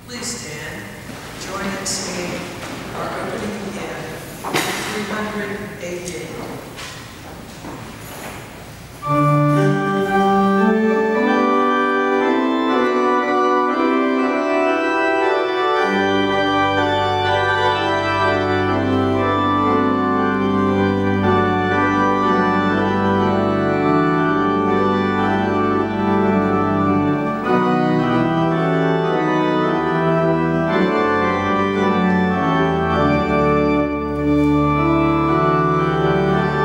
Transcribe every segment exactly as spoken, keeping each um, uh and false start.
Please stand. Join in singing our opening hymn, three hundred eighty-eight. Thank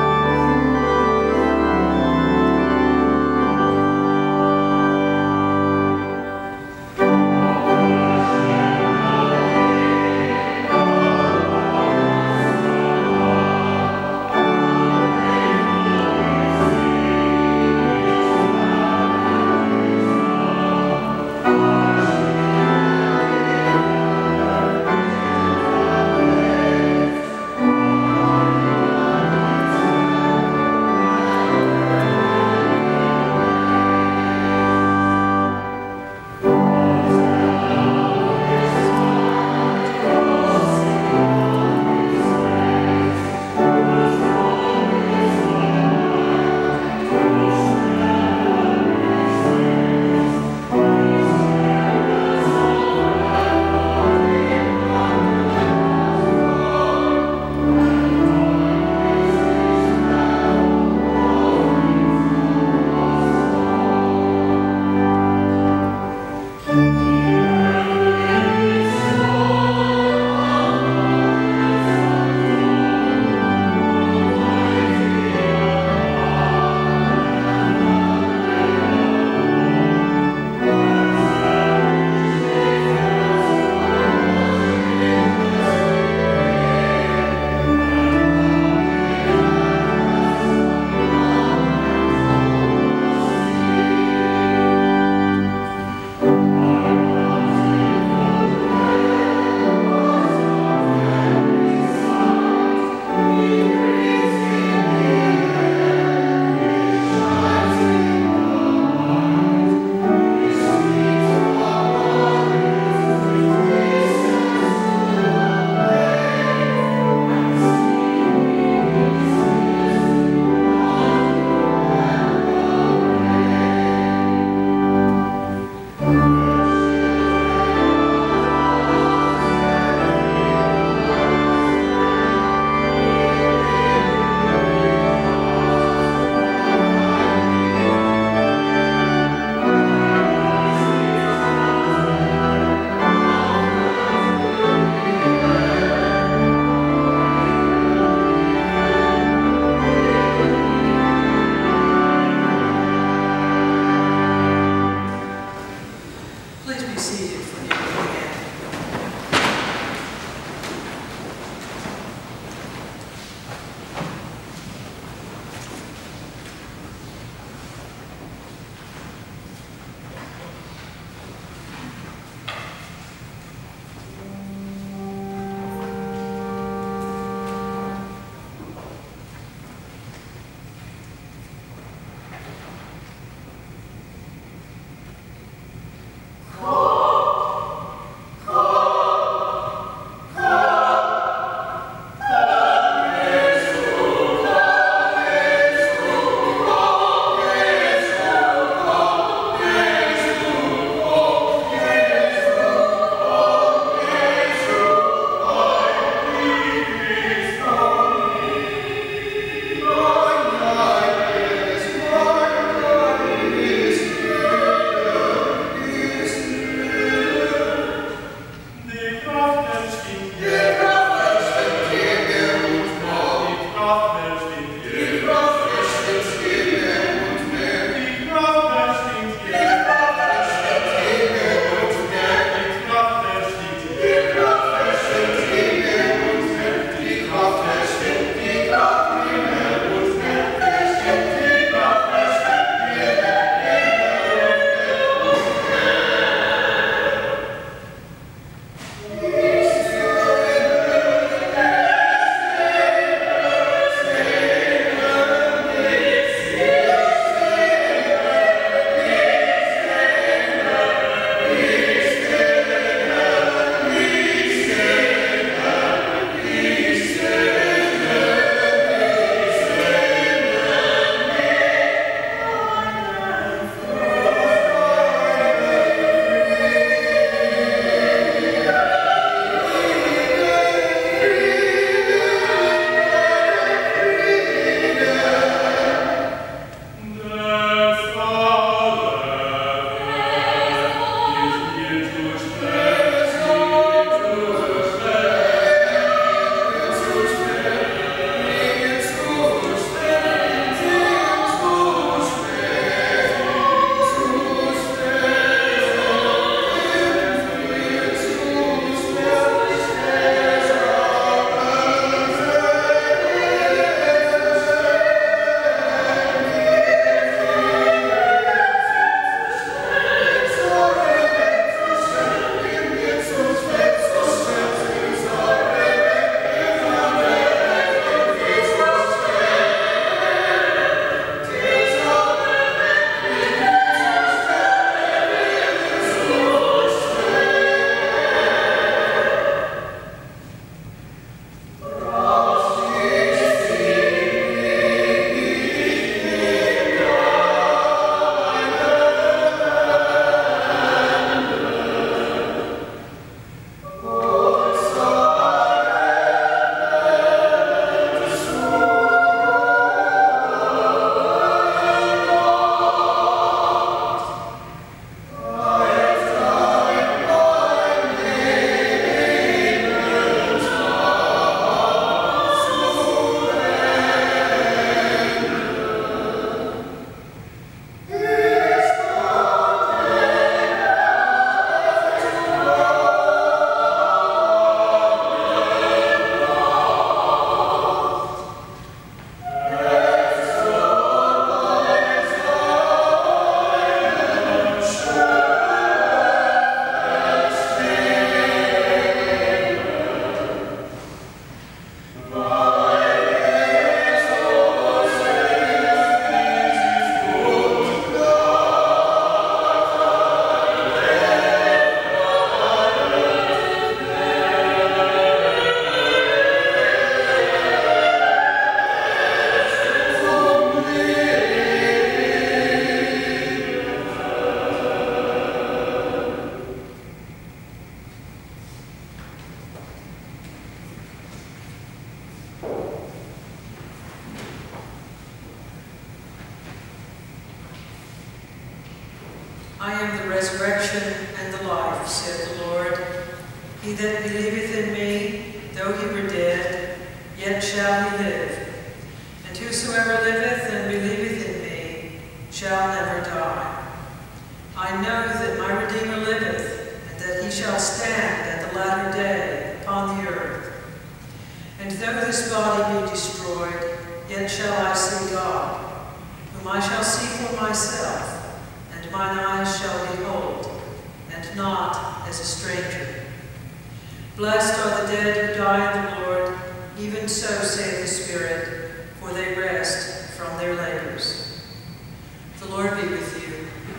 I am the resurrection and the life, said the Lord. He that believeth in me, though he were dead, yet shall he live. And whosoever liveth and believeth in me shall never die. I know that my Redeemer liveth, and that he shall stand at the latter day upon the earth. And though this body be destroyed, yet shall I see God, whom I shall see for myself, and mine eyes shall behold, and not as a stranger. Blessed are the dead who die in the Lord, even so saith the Spirit, for they rest from their labors. The Lord be with you.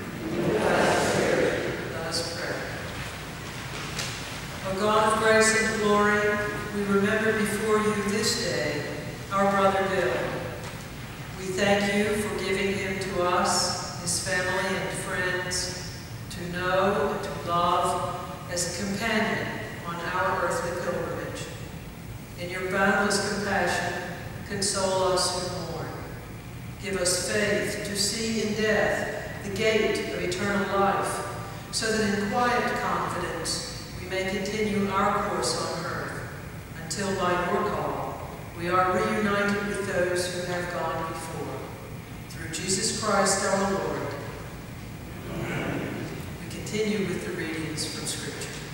Let us pray. O God of grace and glory, we remember before you this day our brother Bill. We thank you for giving him to us, his family and friends, to know and to love as a companion on our earthly pilgrimage. In your boundless compassion, console us who mourn. Give us faith to see in death the gate of eternal life, so that in quiet confidence we may continue our course on earth, until by your call we are reunited with those who have gone before. Through Jesus Christ our Lord. Amen. We continue with the readings from Scripture.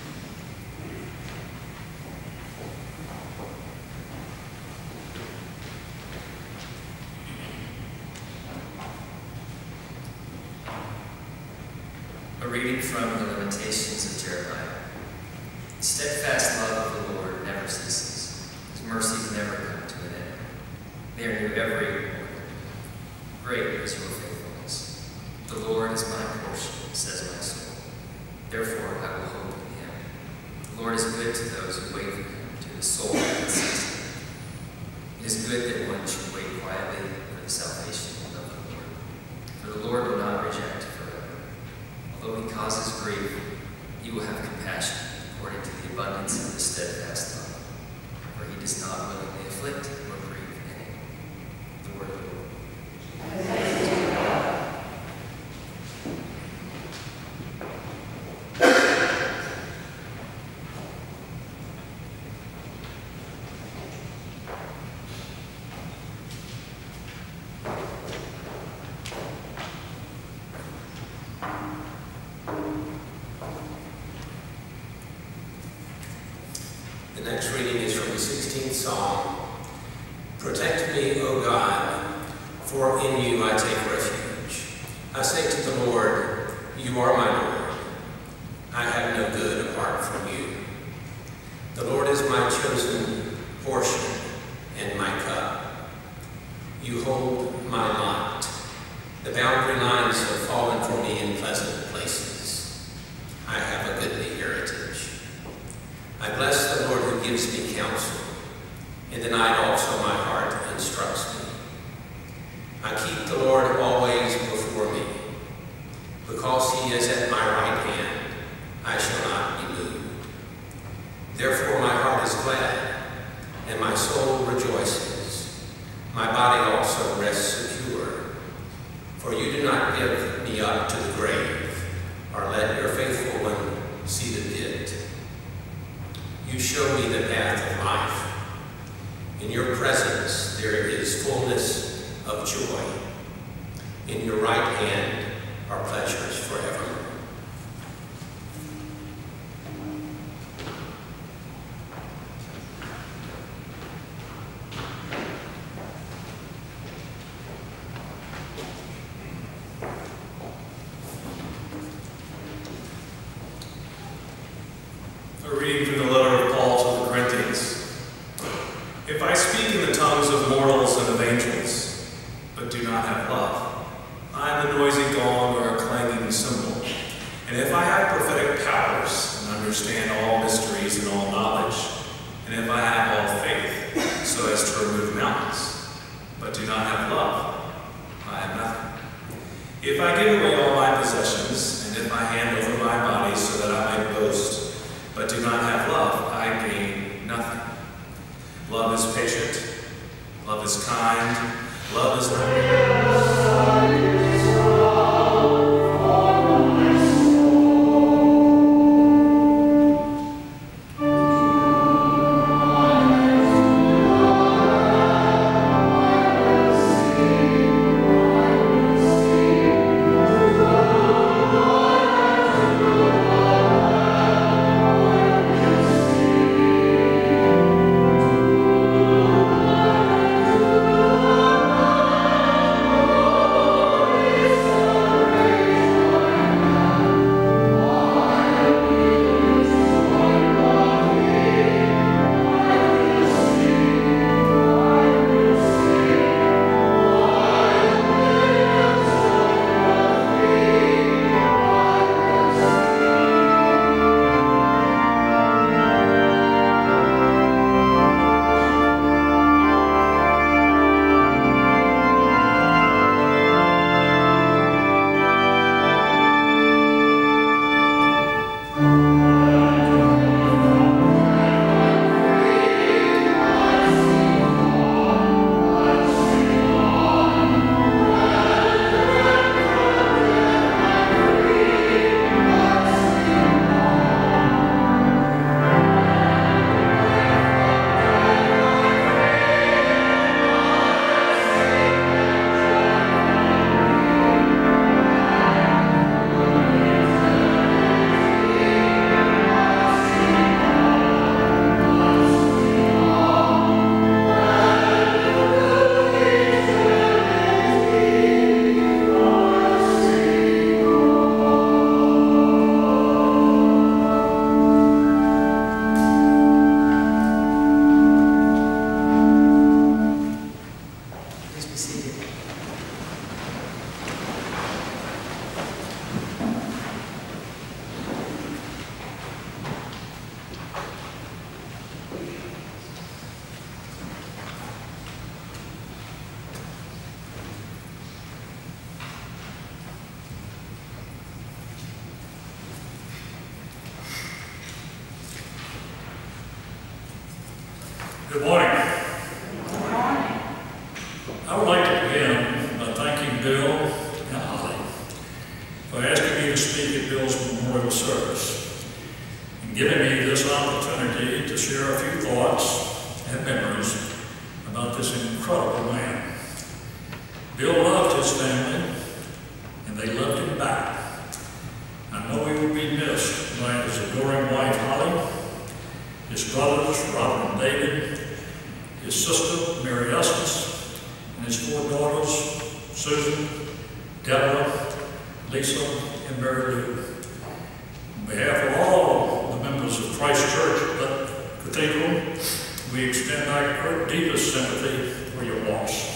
A reading from the Lamentations of Jeremiah. The steadfast love of the Lord never ceases. His mercies never come to an end. They are new every morning. Great is your faithfulness. The Lord is my portion, says my soul. Therefore I will hope in him. The Lord is good to those who wait for him, to the soul that seeks him. It is good that one should wait quietly for the salvation of the Lord. For the Lord will not reject forever. Although he causes grief, he will have compassion according to the abundance of his steadfast love. For he does not willingly afflict or grieve any. The word of the Lord. The next reading is from the sixteenth Psalm. Protect me, O God, for in you I take refuge. I say to the Lord, you are my Lord. I have no good apart from you. The Lord is my chosen portion and my cup. You hold my lot. The boundary lines have fallen for me in pleasant places. I have a goodly heritage. I bless the Lord who gives me counsel. In the night also my heart instructs me. I keep the Lord always before me. Because he is at my right hand, I shall not be moved. Therefore my heart is glad, and my soul rejoices. My body also rests secure. For you do not give me up to the grave, or let your faithful one see the pit. You show me the path of life. In your presence there is fullness of joy. In your right hand are pleasures forever. A reading from the letter of Paul to the Corinthians. If I speak in the tongues of mortals and of angels, but do not have love, I am a noisy gong or a clanging cymbal. And if I have prophetic powers and understand all mysteries and all knowledge, and if I have all faith so as to remove mountains, but do not have love, I have nothing. If I give away all my possessions, and if I hand over my body so that I may boast, but do not have love, I gain nothing. Love is patient. Love is kind. Love is not. to speak at Bill's memorial service and giving me this opportunity to share a few thoughts and memories about this incredible man. Bill loved his family, and they loved him back. I know he will be missed by his adoring wife, Holly, his brothers, Robert and David, his sister, Mary Estes, and his four daughters, Susan, Deborah, Lisa, and Mary Lou. On behalf of all the members of Christ Church at Cathedral, we extend our deepest sympathy for your loss.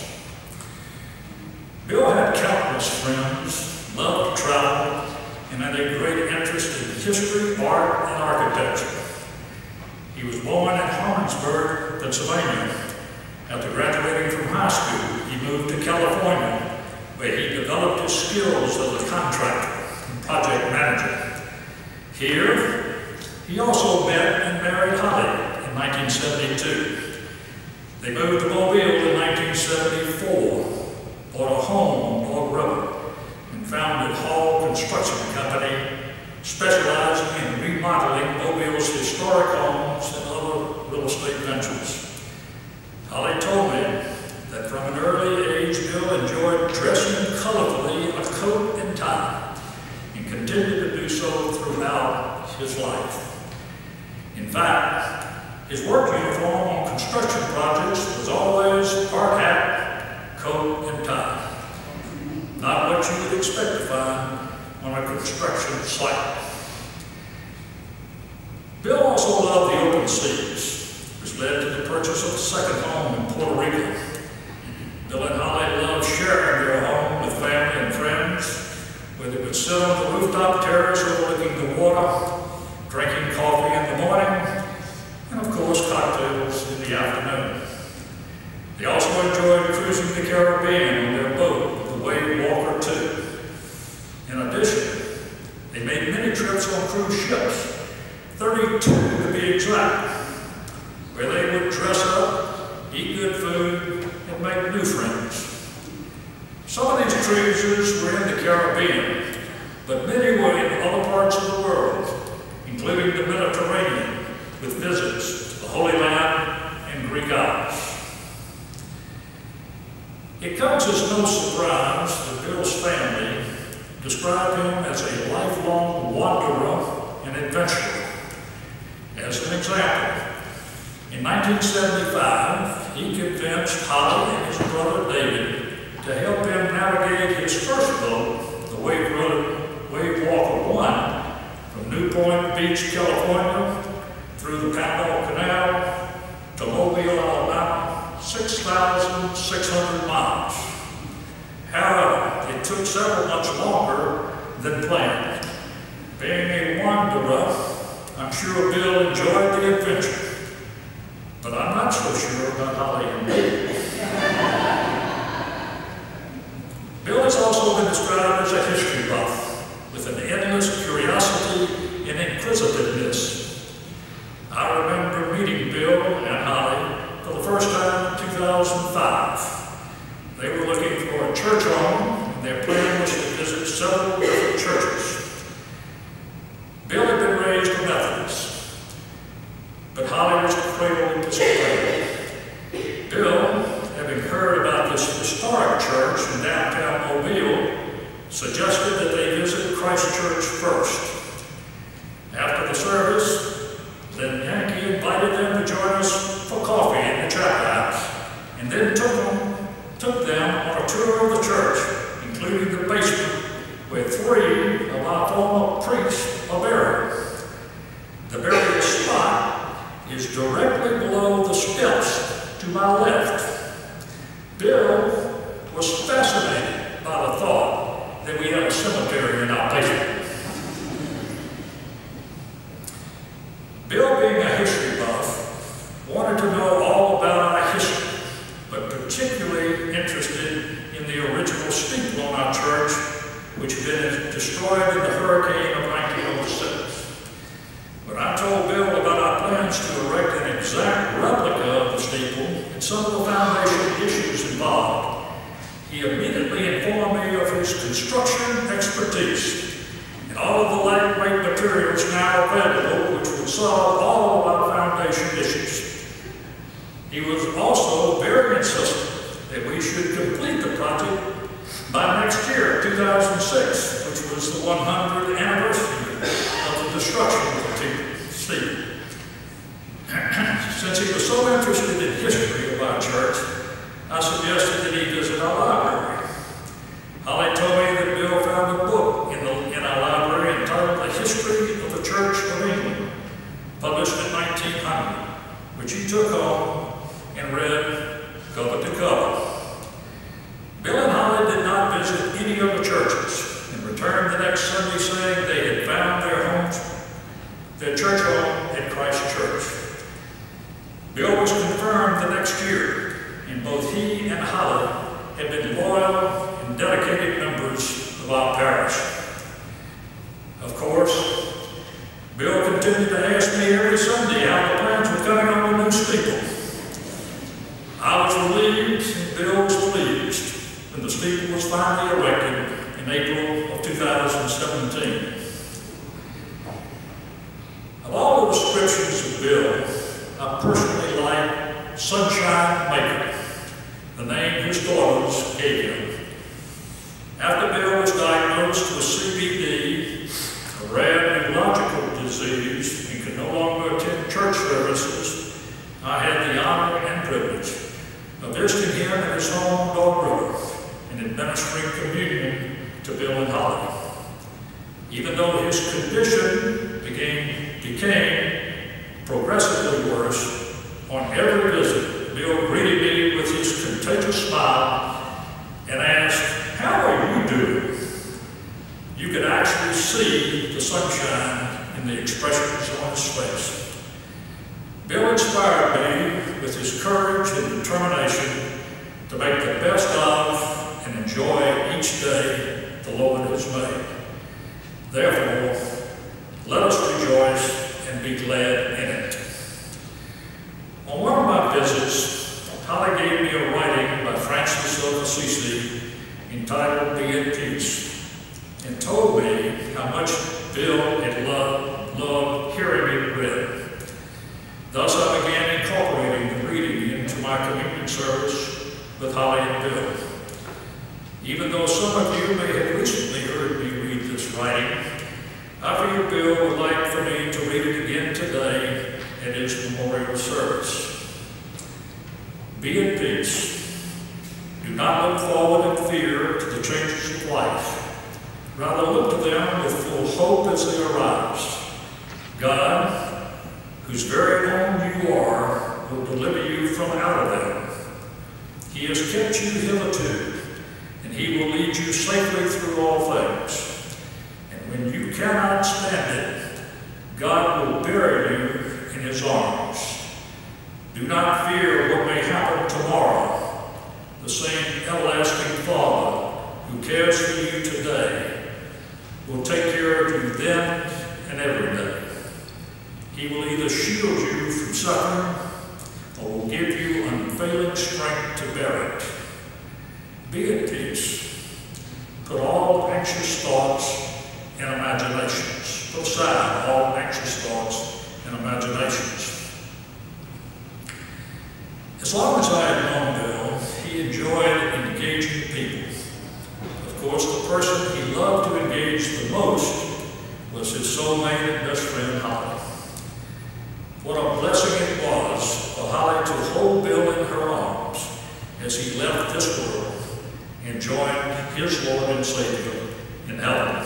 Bill had countless friends, loved to travel, and had a great interest in history, art, and architecture. He was born in Harrisburg, Pennsylvania. After graduating from high school, he moved to California, where he developed his skills as a contractor and project manager. Here, he also met and married Holly in nineteen seventy-two. They moved to Mobile in nineteen seventy-four. Bought a home on Log Road, and founded Hall Construction Company, specializing in remodeling Mobile's historic homes and other real estate ventures. Holly told me that from an early age, Bill enjoyed dressing colorfully a coat and tie, and continued to do so throughout his life. In fact, his work uniform on construction projects was always hard hat, coat, and tie. Not what you would expect to find on a construction site. Bill also loved the open seas, which led to the purchase of a second home in Puerto Rico. Bill and Holly loved sharing their home with family and friends, where they would sit on the rooftop terrace overlooking the water, drinking coffee in the morning, and of course cocktails in the afternoon. They also enjoyed cruising the Caribbean on their boat, the Wave Walker two. In addition, they made many trips on cruise ships, thirty-two to be exact, where they would dress up, eat good food, and make new friends. Some of these cruises were in the Caribbean, but many were in other parts of the world, including the Mediterranean, with visits to the Holy Land and Greek Isles. It comes as no surprise that Bill's family described him as a lifelong wanderer and adventurer. As an example, in nineteen seventy-five, he convinced Holly and his brother David to help him navigate his first boat, the Wave, Road, Wave Walker one, from New Point Beach, California, through the Panama Canal to Mobile, Alabama, six thousand six hundred miles. However, it took several months longer than planned. Being a wanderer, I'm sure Bill enjoyed the adventure, but I'm not so sure about Holly and me. Bill has also been described as a history buff, with an endless curiosity and inquisitiveness. I remember meeting Bill and Holly for the first time in two thousand five. They were looking for a church home, and their plan was to visit several different churches. Bill had been raised a Methodist, but Holly was cradled Episcopalian. Bill, having heard about this historic church in downtown Mobile, suggested that they visit Christ Church first. After the service, then Yankee invited them to join us for coffee in the chapel house, and then took them, took them on a tour of the church, including the basement, where three of our former priests are buried. The burial spot is directly below the steps to my left. Bill was fascinated by the thought that we had a cemetery in our basement. Bill, being a history buff, wanted to know all about our history, but particularly interested in the original steeple on our church, which had been destroyed in the hurricane of nineteen oh six. When I told Bill about our plans to erect an exact replica of the steeple and some of the foundation issues involved, he immediately informed me of his construction expertise and and all of the lightweight materials now available which would solve all of our foundation issues. He was also very insistent that we should complete the project by next year, two thousand six, which was the one hundredth anniversary of the destruction of the Cathedral. Since he was so interested in history of our church, I suggested that he visit our library. Holly told me that Bill found a book in, the, in our library entitled The History of the Church of England, published in nineteen hundred, which he took home and read cover to cover. Bill and Holly did not visit any of the churches and returned the next Sunday saying they had found their homes, their church home at Christ Church. Bill was confirmed the next year, and both he and Holly had been loyal and dedicated members of our parish. Of course, Bill continued to ask me every Sunday how the plans were coming on the new steeple. I was relieved and Bill was pleased when the steeple was finally erected in April of two thousand seventeen. Of all the descriptions of Bill, I personally like Sunshine Maker, the name his daughters gave him. After Bill was diagnosed with C B D, a rare neurological disease, and could no longer attend church services, I had the honor and privilege of visiting him at his home in Dog River and administering communion to Bill and Holly. Even though his condition became, became progressively worse, on every visit, Bill greeted me with his contagious smile and asked, "How are you doing?" You could actually see the sunshine in the expressions on his face. Bill inspired me with his courage and determination to make the best of and enjoy each day the Lord has made. Therefore, let us rejoice and be glad in it. On one of my visits, Holly gave me a writing by Francis of Assisi entitled Be at Peace, and told me how much Bill had loved, loved hearing it read. Thus I began incorporating the reading into my communion service with Holly and Bill. Even though some of you may have recently heard me read this writing, I feel Bill would like for me to read it again today at his memorial service. Be at peace. Do not look forward in fear to the changes of life. Rather look to them with full hope as they arise. God, whose very own you are, will deliver you from out of them. He has kept you hitherto, and he will lead you safely through all things. And when you cannot stand it, God will bury you in his arms. Do not fear what may happen tomorrow. The same everlasting Father who cares for you today will take care of you then and every day. He will either shield you from suffering or will give you unfailing strength to bear it. Be at peace. Put all anxious thoughts and imaginations. Put aside all anxious thoughts and imaginations. As long as I had known Bill, he enjoyed engaging people. Of course, the person he loved to engage the most was his soulmate and best friend, Holly. What a blessing it was for Holly to hold Bill in her arms as he left this world and joined his Lord and Savior in heaven.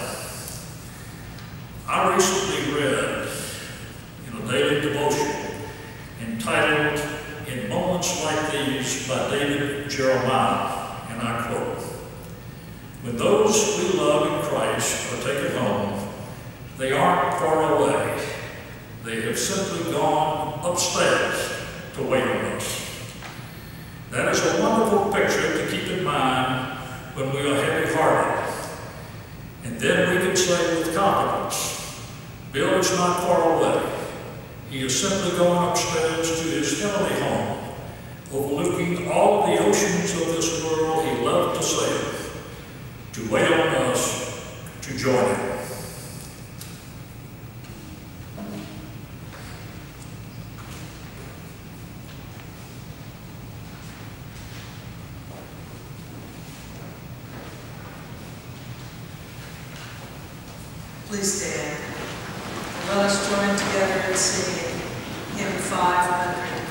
I recently read in a daily devotion entitled In Moments Like These by David Jeremiah, and I quote, "When those we love in Christ are taken home, they aren't far away. They have simply gone upstairs to wait on us." That is a wonderful picture to keep in mind when we are heavy-hearted. And then we can say with confidence, Bill is not far away. He is simply going upstairs to his heavenly home, overlooking all the oceans of this world he loved to sail, to wait on us to join him. Please stand. And let us join together in singing hymn five hundred eight.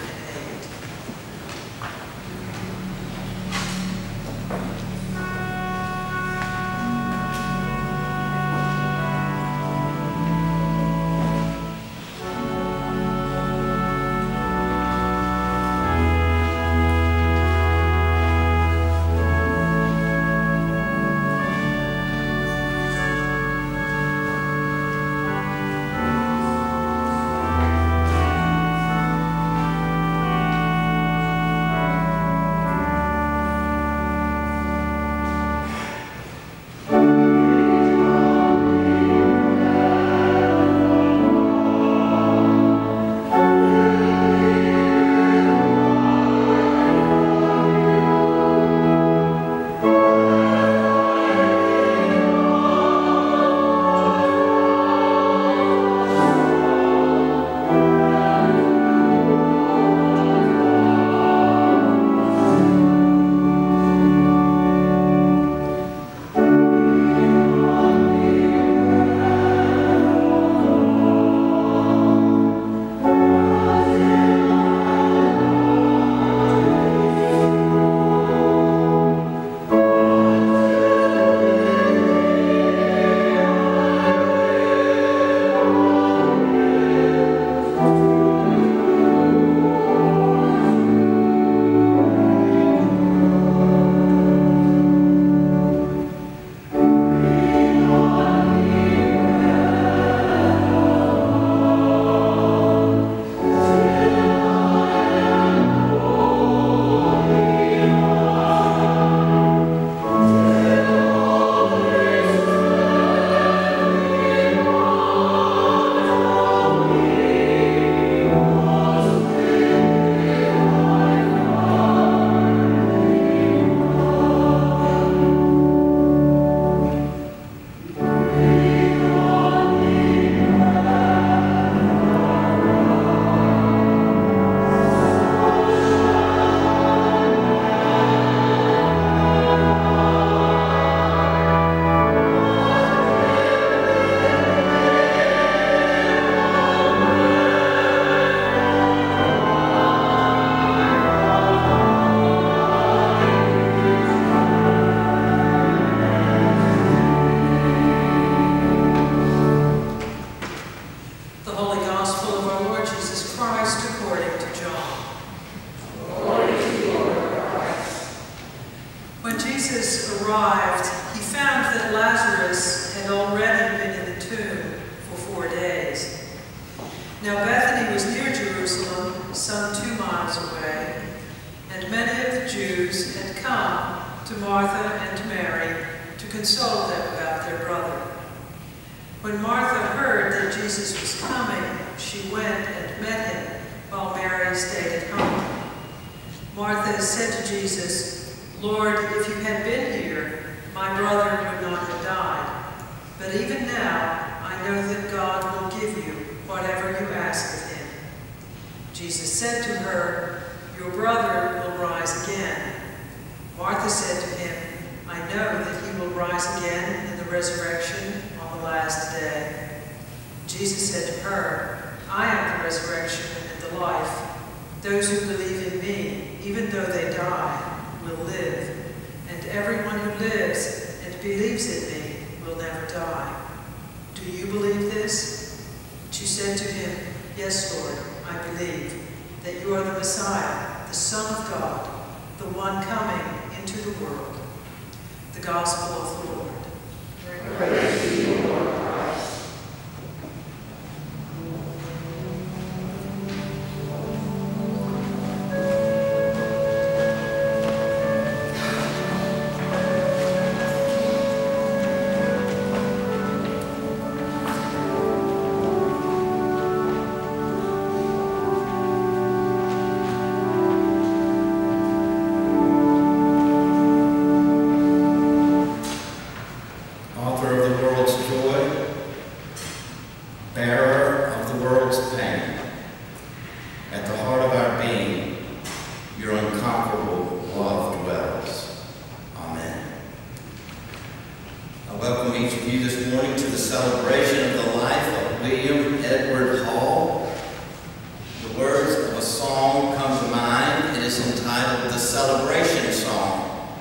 welcome each of you this morning to the celebration of the life of William Edward Hall. The words of a song come to mind. It is entitled The Celebration Song.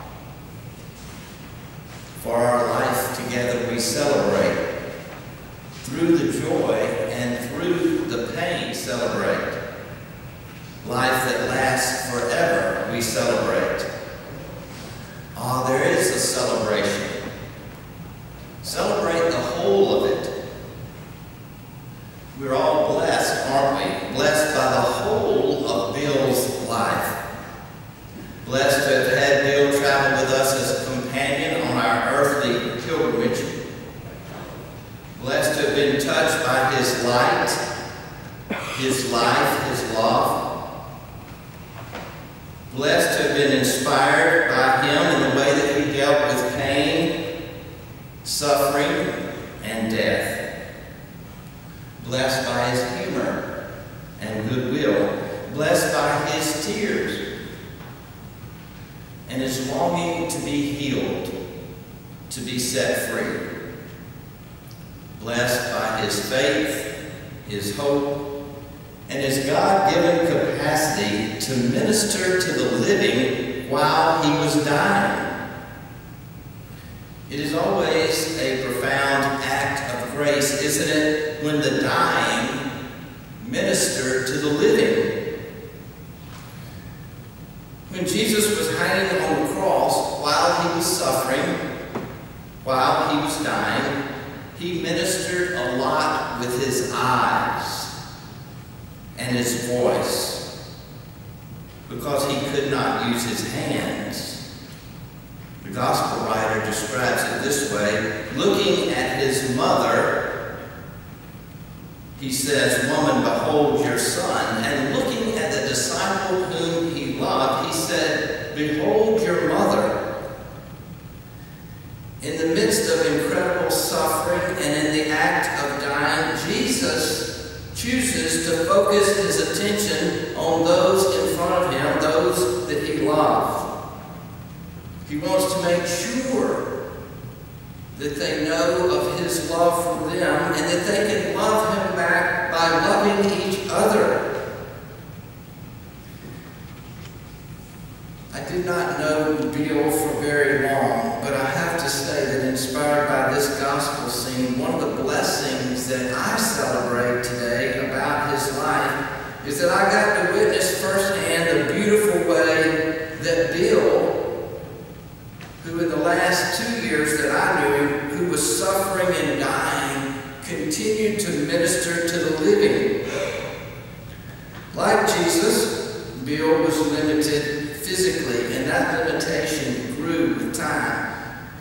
For our life together we celebrate. Through the joy and through the pain celebrate. Life that lasts forever we celebrate. Ah, there is a celebration. Celebrate the whole of it. We're all blessed, aren't we? Blessed by the whole of Bill's life. Blessed to have had Bill travel with us as a companion on our earthly pilgrimage. Blessed to have been touched by his light, his life, his love. Blessed to have been inspired by him in the way that he dealt with pain, suffering, and death. Blessed by his humor and goodwill. Blessed by his tears and his longing to be healed, to be set free. Blessed by his faith, his hope, and his God-given capacity to minister to the living while he was dying. It is always a profound act of grace, isn't it, when the dying minister to the living? When Jesus was hanging on the cross while he was suffering, while he was dying, he ministered a lot with his eyes and his voice, because he could not use his hands. The gospel writer describes it this way. Looking at his mother, he says, "Woman, behold your son." And looking at the disciple whom he loved, he said, "Behold your mother." In the midst of incredible suffering and in the act of dying, Jesus chooses to focus his attention on those in front of him, those that he loved. He wants to make sure that they know of his love for them and that they can love him back by loving each other. I did not know Bill for very long, but I have to say that inspired by this gospel scene, one of the blessings that I celebrate today about his life is that I got to witness firsthand the beautiful way that Bill, who in the last two years that I knew him, who was suffering and dying, continued to minister to the living. Like Jesus, Bill was limited physically, and that limitation grew with time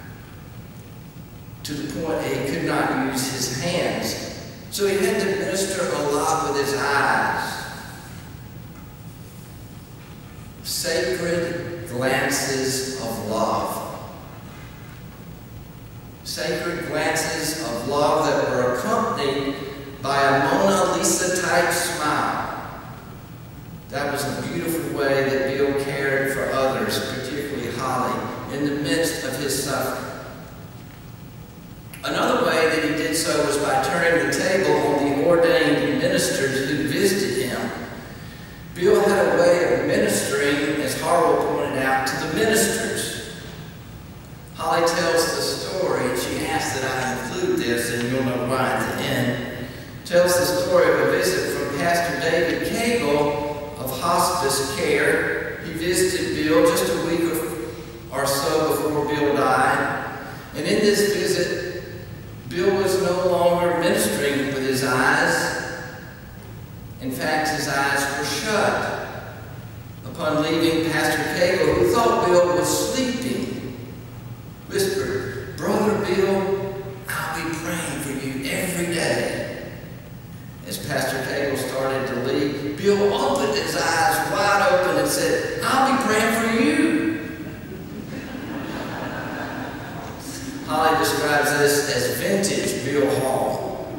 to the point that he could not use his hands. So he had to minister a lot with his eyes. Sacred glances of love. Sacred glances of love that were accompanied by a Mona Lisa type smile. That was a beautiful way that Bill cared for others, particularly Holly, in the midst of his suffering. Another way that he did so was by turning the table on the ordained ministers who visited him. Bill had a way of ministering, as Harwell pointed out, to the ministers. Holly tells the story, and she asks that I include this, and you'll know why at the end. Tells the story of a visit from Pastor David Cagle of hospice care. He visited Bill just a week or so before Bill died. And in this visit, Bill was no longer ministering with his eyes. In fact, his eyes were shut. Upon leaving, Pastor Cagle, who thought Bill was sleeping, whispered, "Brother Bill, I'll be praying for you every day." As Pastor Cagle started to leave, Bill opened his eyes wide open and said, "I'll be praying for you." Holly describes this as vintage Bill Hall.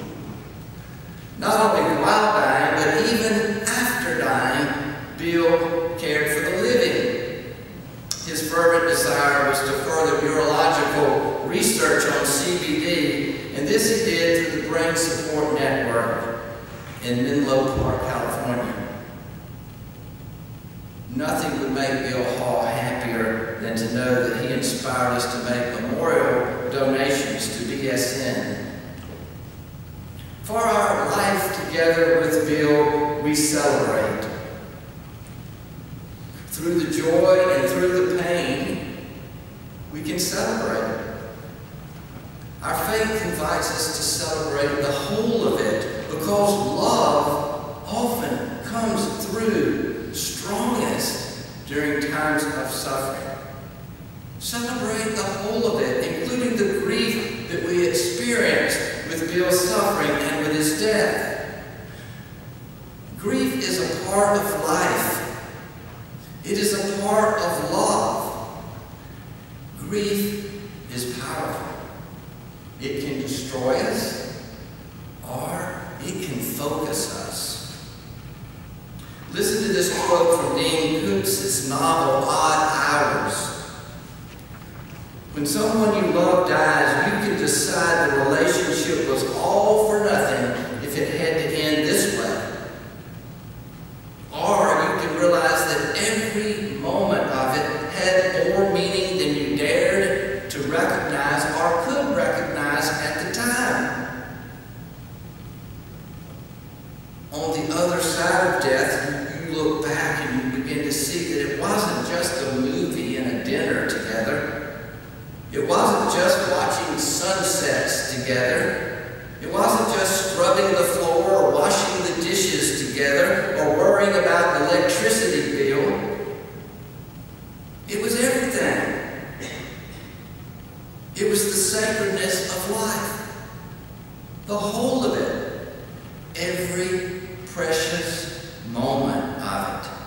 Not only while dying, but even after dying, Bill cared for the living. His fervent desire was to further neurological research on C B D, and And this he did through the Brain Support Network in Menlo Park, California. Nothing would make Bill Hall happier than to know that he inspired us to make memorial donations to B S N. For our life together with Bill, we celebrate. Through the joy and through the pain, we can celebrate. Our faith invites us to celebrate the whole of it because love often comes through strongest during times of suffering. Celebrate the whole of it, including the grief that we experienced with Bill's suffering and with his death. Grief is a part of life. It is a part of love. Grief is powerful. It can destroy us, or it can focus us. Listen to this quote from Dean Koops's novel, Odd Hours. When someone you love dies, you can decide the relationship was all for nothing if it had to end this way. Or you can realize that every moment of it had more meaning than you dared to recognize or could recognize at the time. On the other side of death, you look back and you begin to see that it wasn't just a movie and a dinner together. It wasn't just watching sunsets together. It wasn't just scrubbing the floor or washing the dishes together or worrying about the electricity bill. It was everything. It was the sacredness of life. The whole of it. Every precious moment of it.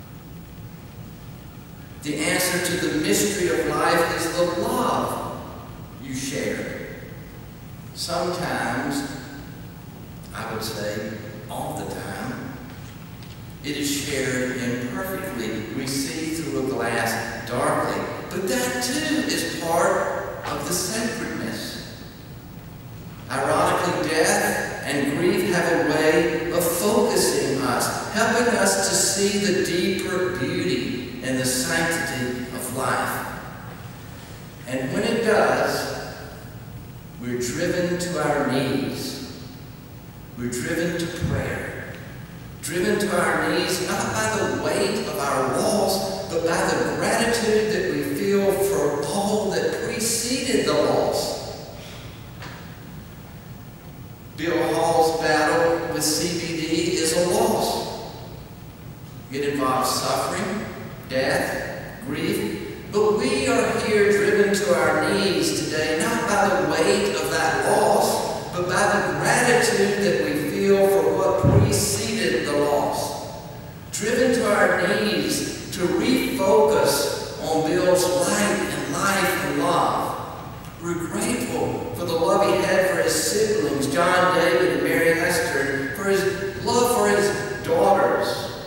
The answer to the mystery of life is the love you share. Sometimes, I would say all the time, it is shared imperfectly. We see through a glass darkly. But that too is part of the sacredness. Ironically, death and grief have a way of focusing us, helping us to see the deeper beauty and the sanctity of life. And when it does, we're driven to our knees. We're driven to prayer. Driven to our knees not by the weight of our loss, but by the gratitude that we feel for all that preceded the loss. Bill Hall's battle with C B D is a loss. It involves suffering, death, grief, but we are here driven to our knees today, not by the weight of that loss, but by the gratitude that we feel for what preceded the loss. Driven to our knees to refocus on Bill's light and life and love. We're grateful for the love he had for his siblings, John, David, and Mary Esther, for his love for his daughters,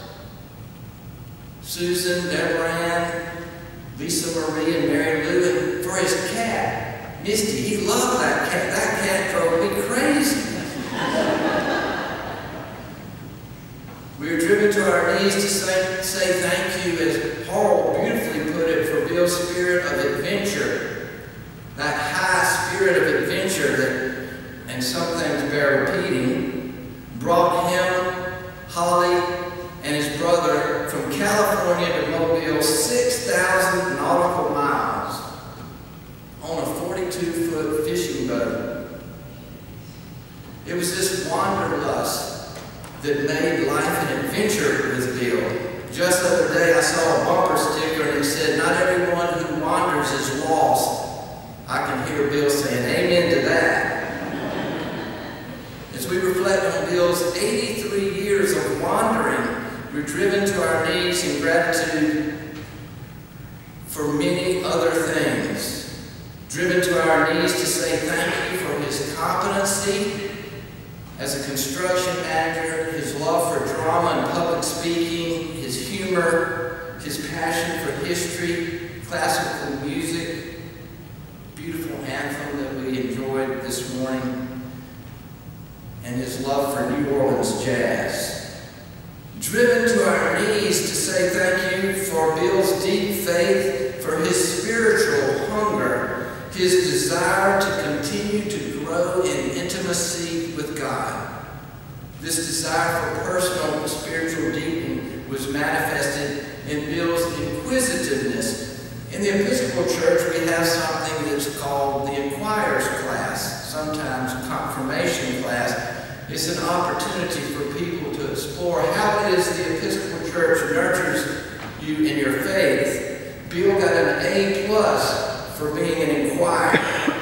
Susan, Deborah Ann, Lisa Marie, and Mary Lou, and for his cat, Misty. He loved that cat. That cat drove me crazy. We are driven to our knees to say, say thank you, as Harold beautifully put it, for Bill's spirit of adventure. That high spirit of adventure that, and some things bear repeating, brought him, Holly, and his brother from California to Mobile six thousand nautical miles on a forty-two foot fishing boat. It was this wanderlust that made life an adventure with Bill. Just the other day I saw a bumper sticker and it said, "Not everyone who wanders is lost." I can hear Bill saying amen to that. As we reflect on Bill's eighty-three years of wandering, we're driven to our knees in gratitude for many other things. Driven to our knees to say thank you for his competency as a construction manager, his love for drama and public speaking, his humor, his passion for history, classical music. beautiful anthem that we enjoyed this morning, and his love for New Orleans jazz. Driven to our knees to say thank you for Bill's deep faith, for his spiritual hunger, his desire to continue to grow in intimacy with God. This desire for personal spiritual deepening was manifested in Bill's inquisitiveness. In the Episcopal Church, we have something that's called the Inquirer's Class, sometimes confirmation class. It's an opportunity for people to explore how it is the Episcopal Church nurtures you in your faith. Bill got an A plus for being an inquirer.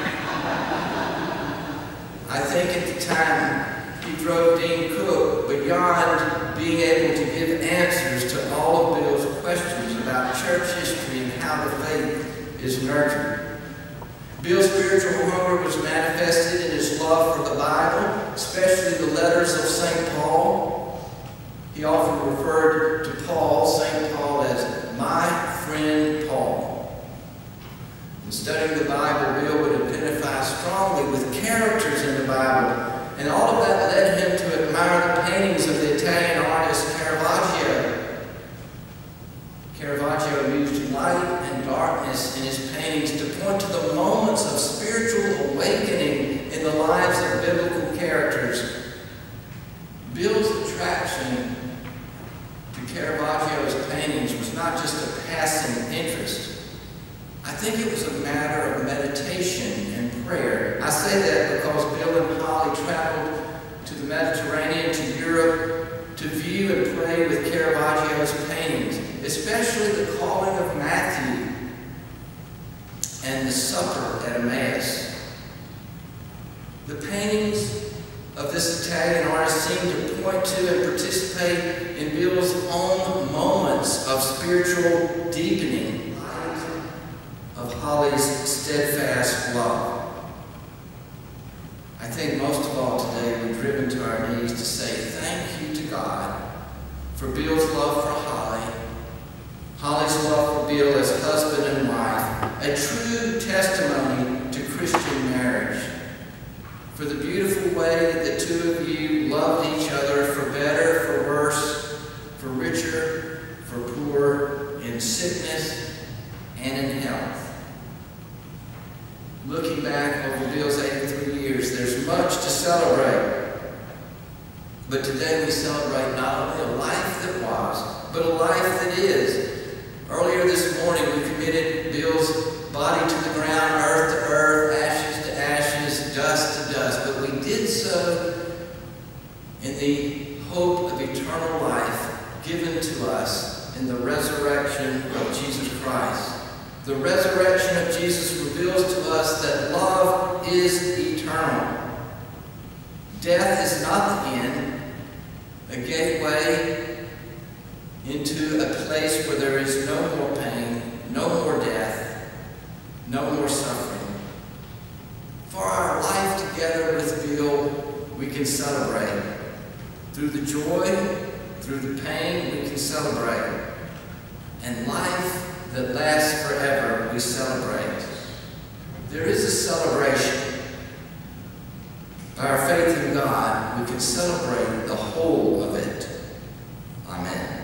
I think at the time he drove Dean Cook beyond being able to give answers to all of Bill's questions about church history and how the faith is nurtured. Bill's spiritual hunger was manifested in his love for the Bible, especially the letters of Saint Paul. He often referred to Paul, Saint Paul, as my friend Paul. In studying the Bible, Bill would identify strongly with characters in the Bible, and all of that led him to admire the paintings of the Italian artist Caravaggio. Caravaggio used light and darkness in his paintings to point to the moments of spiritual awakening in the lives of biblical characters. Bill's attraction to Caravaggio's paintings was not just a passing interest. I think it was a matter of meditation and prayer. I say that because Bill and Holly traveled to the Mediterranean, to Europe, to view and pray with Caravaggio's paintings, especially the calling of Matthew and the supper at Emmaus. The paintings of this Italian artist seem to point to and participate in Bill's own moments of spiritual deepening, of Holly's steadfast love. I think most of all today we're driven to our knees to say thank you to God for Bill's love for Holly, Holly's love for Bill as husband and wife, a true testimony to Christian marriage, for the beautiful way that the two of you loved each other for better, for worse, for richer, for poor, in sickness and in health. Looking back over Bill's eighty-three years, there's much to celebrate. But today we celebrate not only a life that was, but a life that is. Earlier this morning we committed Bill's body to the ground, earth to earth, ashes to ashes, dust to dust. But we did so in the hope of eternal life given to us in the resurrection of Jesus Christ. The resurrection of Jesus reveals to us that love is eternal. Death is not the end, a gateway into a place where there is no more pain, no more death, no more suffering. For our life together with Bill, we can celebrate. Through the joy, through the pain, we can celebrate. And life that lasts forever, we celebrate. There is a celebration. By our faith in God, we can celebrate the whole of it. Amen.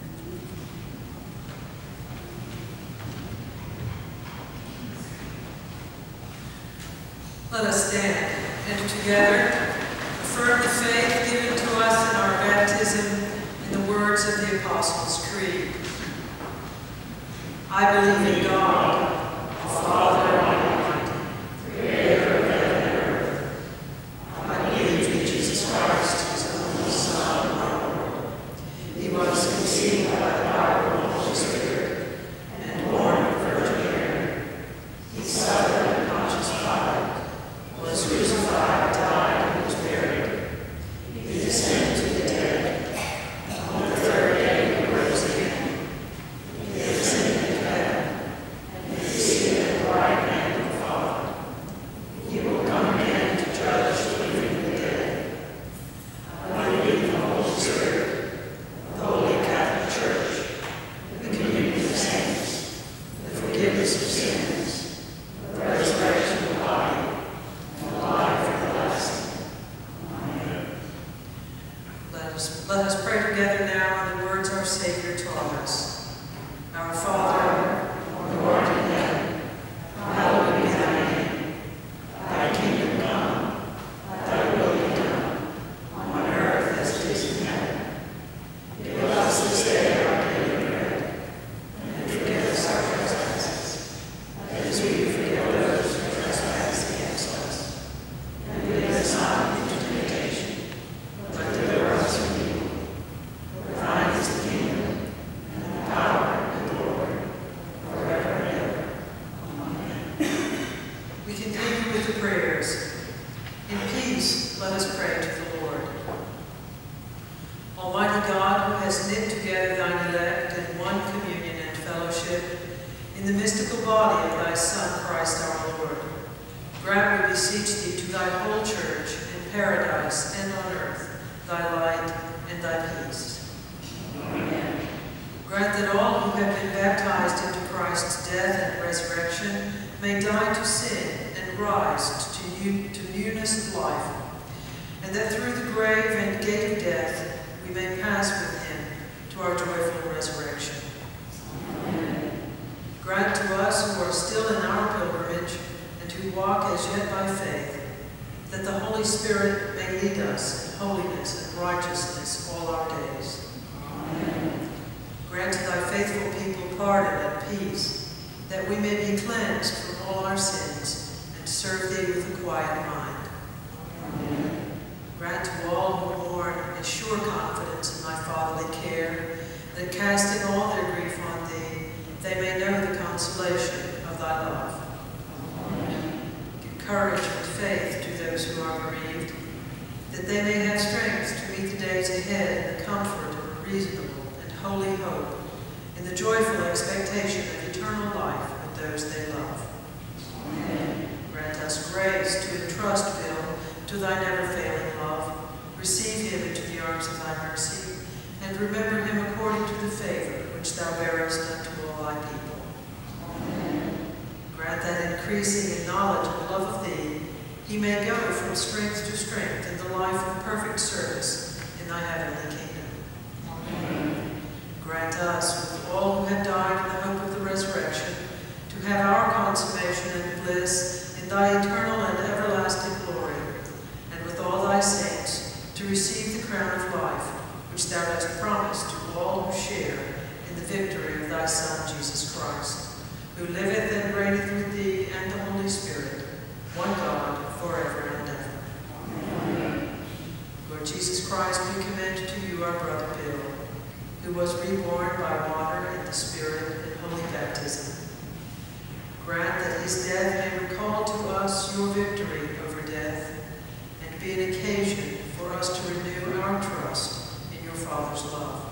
Let us stand and together affirm the faith given to us in our baptism in the words of the Apostles' Creed. I believe in God, the Father Almighty, creator of heaven and earth. I believe in Jesus Christ, his only Son, our Lord. He was conceived by the power of the Holy Spirit and born of Virgin Mary. He suffered under Pontius Pilate, was crucified, died, and was buried. He descended to the dead. On the third day he rose again. He ascended to heaven, and is seated at the right us, let us pray together now in the words our Savior taught us. Our Father, who art in heaven, hallowed be thy name. Thy kingdom come, thy will be done, on earth as it is in heaven. Give us this day our daily bread, and forgive us our trespasses, as we forgive those who trespass against us. And lead us not into temptation, but deliver us from evil. For thine is the kingdom, and the power, and the glory, forever and ever. Amen. We continue with the prayers. In peace, let us pray to the Lord. Almighty God, who has knit together thine elect in one communion and fellowship in the mystical body of thy Son, Christ our Lord, grant, we beseech thee, to thy whole church in paradise and on earth, thy light and thy peace. Amen. Grant that all who have been baptized into Christ's death and resurrection may die to sin and rise to, new, to newness of life, and that through the grave and gate of death we may pass with him to our joyful resurrection. Amen. Grant to us who are still in our pilgrimage and who walk as yet by faith, that the Holy Spirit may lead us in holiness and righteousness all our days. Amen. Grant to thy faithful people pardon and peace, that we may be cleansed from all our sins and serve thee with a quiet mind. Amen. Grant to all who mourn a sure confidence in thy fatherly care, that casting all their grief on thee, they may know the consolation of thy love. Amen. Give courage and faith to those who are bereaved, that they may have strength to meet the days ahead in the comfort of a reasonable and holy hope, in the joyful expectation of eternal life with those they love. Amen. Grant us grace to entrust Bill to thy never-failing love. Receive him into the arms of thy mercy, and remember him according to the favor which thou bearest unto all thy people. Amen. Grant that, increasing in knowledge and love of thee, he may go from strength to strength in the life of perfect service in thy heavenly kingdom. Amen. Grant us, with all who have died in the hope of the resurrection, to have our consummation and bliss in thy eternal and everlasting glory, and with all thy saints, to receive the crown of life, which thou hast promised to all who share in the victory of thy Son, Jesus Christ, who liveth and reigneth with thee and the Holy Spirit, one God, forever and ever. Amen. Lord Jesus Christ, we commend to you our brother Bill, who was reborn by water and the Spirit in holy baptism. Grant that his death may recall to us your victory over death, and be an occasion for us to renew our trust in your Father's love.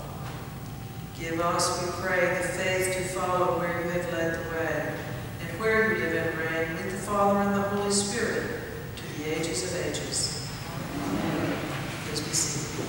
Give us, we pray, the faith to follow where you have led the way, and where you live and reign with the Father and the Holy Spirit to the ages of ages. Amen. Please be seated.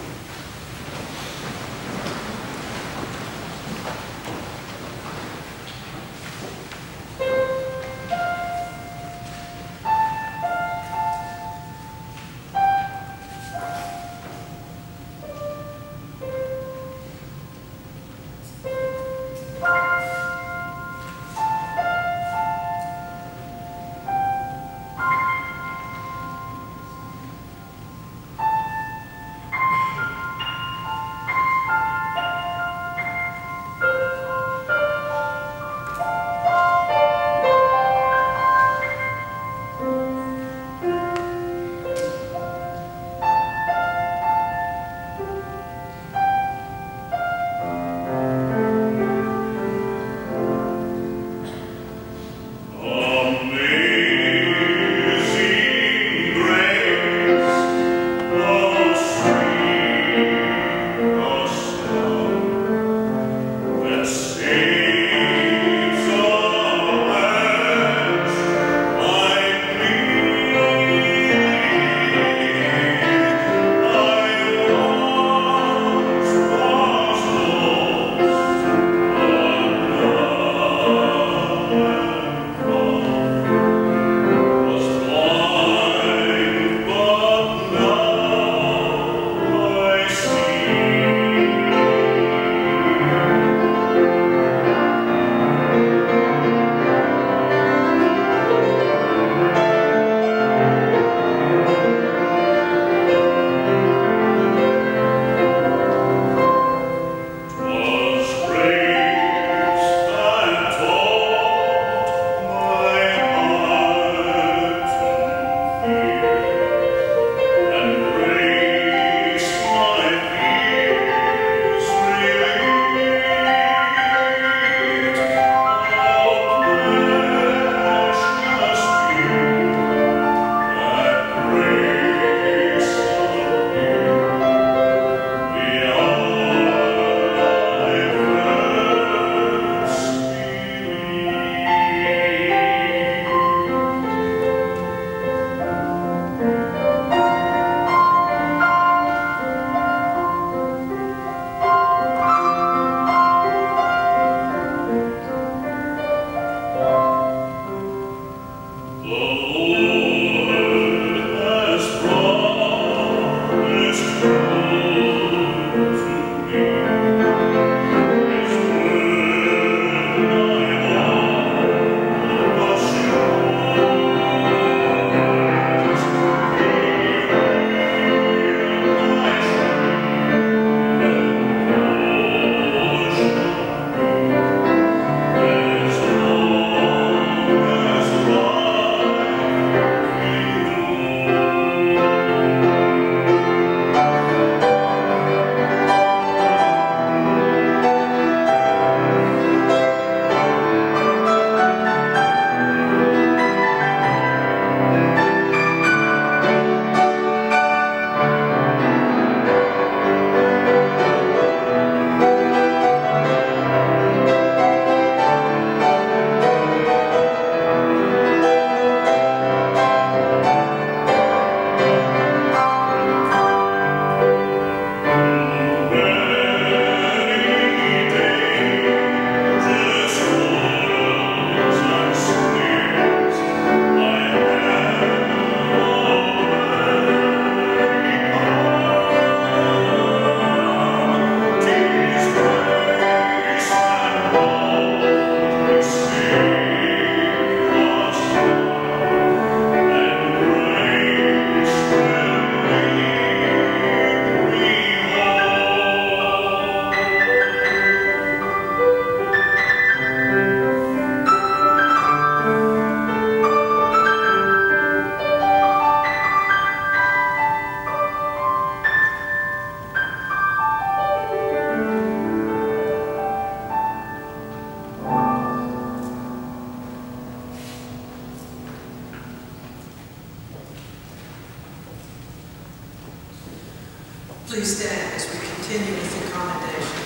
Please stand as we continue with the commendation.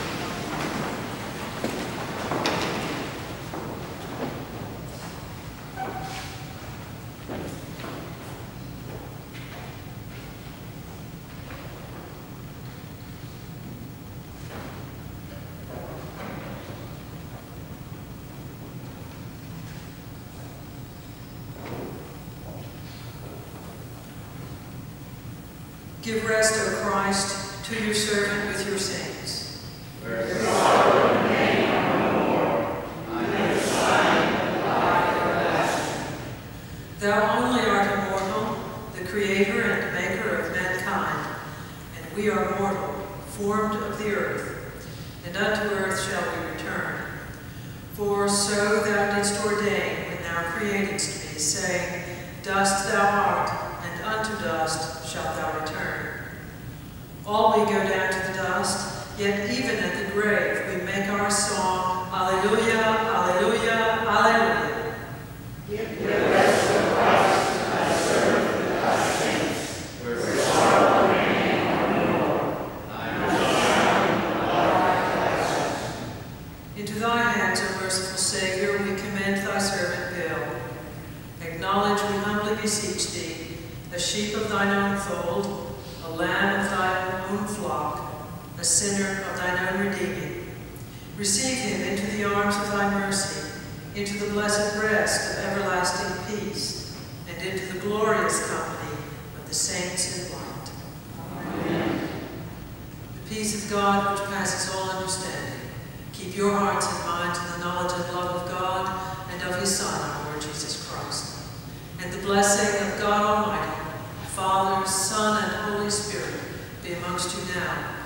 Give rest, O Christ, to your servant with your saints. Where is sorrow and pain are no more, on every side of life everlasting. Thou only art immortal, the creator and maker of mankind, and we are mortal, formed of the earth, and unto earth shall we return. For so thou didst ordain when thou createdst me, saying, Dust thou art, and unto dust shalt thou return. All we go down to the dust, yet even at the grave we make our song, Alleluia, Alleluia, Alleluia. Give rest, O Christ, to thy servant with thy saints, where sorrow and pain are no more, thine own life everlasting. Into thy hands, O merciful Savior, we commend thy servant Bill. Acknowledge, we humbly beseech thee, a sheep of thine own fold, a lamb of thine own flock, a sinner of thine own redeeming. Receive him into the arms of thy mercy, into the blessed rest of everlasting peace, and into the glorious company of the saints in light. Amen. The peace of God, which passes all understanding, keep your hearts and minds in the knowledge and love of God and of his Son, our Lord Jesus Christ. And the blessing of God Almighty, Father, Son, and Holy Spirit be amongst you now